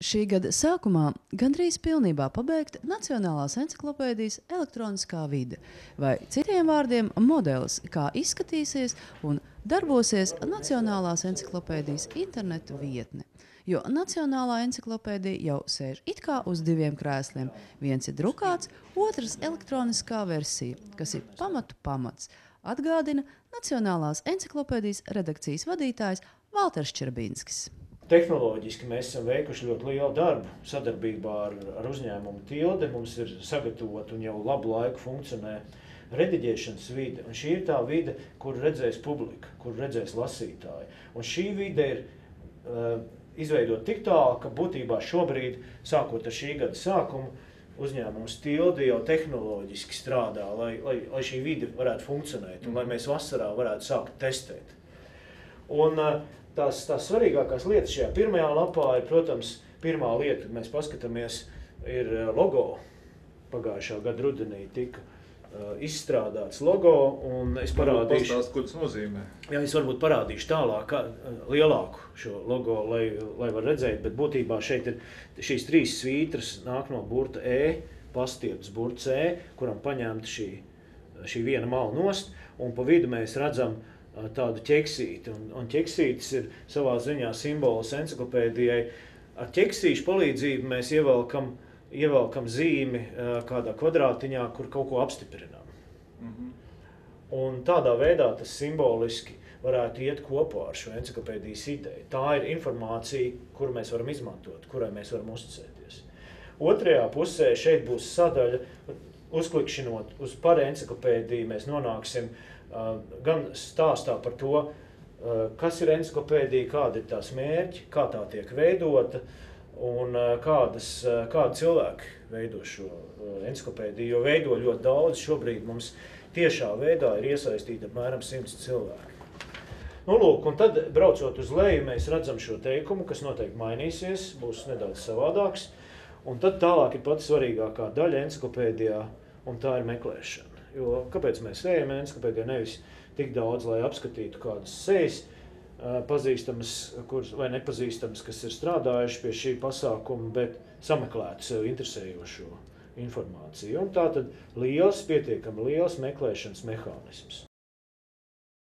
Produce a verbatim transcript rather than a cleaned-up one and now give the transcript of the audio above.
Šī gada sākumā gandrīz pilnībā pabeigta Nacionālās encyklopēdijas elektroniskā vide, vai citiem vārdiem modelis, kā izskatīsies un darbosies Nacionālās encyklopēdijas interneta vietne. Jo Nacionālā encyklopēdija jau sēž it kā uz diviem krēsliem. Viens ir drukāts, otrs elektroniskā versija, kas ir pamatu pamats, atgādina Nacionālās encyklopēdijas redakcijas vadītājs Valters Čerbinskis. Tehnoloģiski mēs esam veikuši ļoti lielu darbu sadarbībā ar, ar uzņēmumu Tilde. Mums ir sagatavota un jau labu laiku funkcionē rediģēšanas vide. Un šī ir tā vide, kur redzēs publika, kur redzēs lasītāji. Un šī vide ir uh, izveidota tik tālu, ka būtībā šobrīd, sākot ar šī gada sākumu, uzņēmums Tilde jau tehnoloģiski strādā, lai, lai, lai šī vide varētu funkcionēt un lai mēs vasarā varētu sākt testēt. Un, uh, Tās, tās svarīgākās lietas šajā pirmajā lapā ir, protams, pirmā lieta, kad mēs paskatāmies, ir logo. Pagājušā gada rudenī tika uh, izstrādāts logo, un es parādīšu... Pastāst, ko tas nozīmē? Jā, es varbūt parādīšu tālāk, kā, lielāku šo logo, lai, lai var redzēt, bet būtībā šeit ir šīs trīs svītras nāk no burta E, pastieptas burts E, kuram paņemta šī, šī viena mala nost, un pa vidu mēs redzam tādu ķeksīti, un, un ķeksītis ir savā ziņā simbols encyklopēdijai. Ar ķeksīšu palīdzību mēs ievelkam, ievelkam zīmi kādā kvadrātiņā, kur kaut ko apstiprinām. Mm-hmm. Un tādā veidā tas simboliski varētu iet kopā ar šo encyklopēdijas ideju. Tā ir informācija, kuru mēs varam izmantot, kurai mēs varam uzticēties. Otrajā pusē šeit būs sadaļa, uzklikšinot uz par encyklopēdiju, mēs nonāksim Uh, gan stāstā par to, uh, kas ir encyklopēdija, kādi ir tās mērķi, kā tā tiek veidota un uh, kādas, uh, kādi cilvēki veido šo uh, encyklopēdiju, jo veido ļoti daudz. Šobrīd mums tiešā veidā ir iesaistīti apmēram simts cilvēki. Nu, lūk, un tad, braucot uz leju, mēs redzam šo teikumu, kas noteikti mainīsies, būs nedaudz savādāks. Un tad tālāk ir pati svarīgākā daļa encyklopēdijā, un tā ir meklēšana. Jo kāpēc mēs ejam encyklopēdijā nevis tik daudz, lai apskatītu kādas sejas pazīstamas kuras, vai nepazīstamas, kas ir strādājuši pie šī pasākuma, bet sameklētu sev interesējošo informāciju. Un tā tad liels, pietiekami liels meklēšanas mehānisms.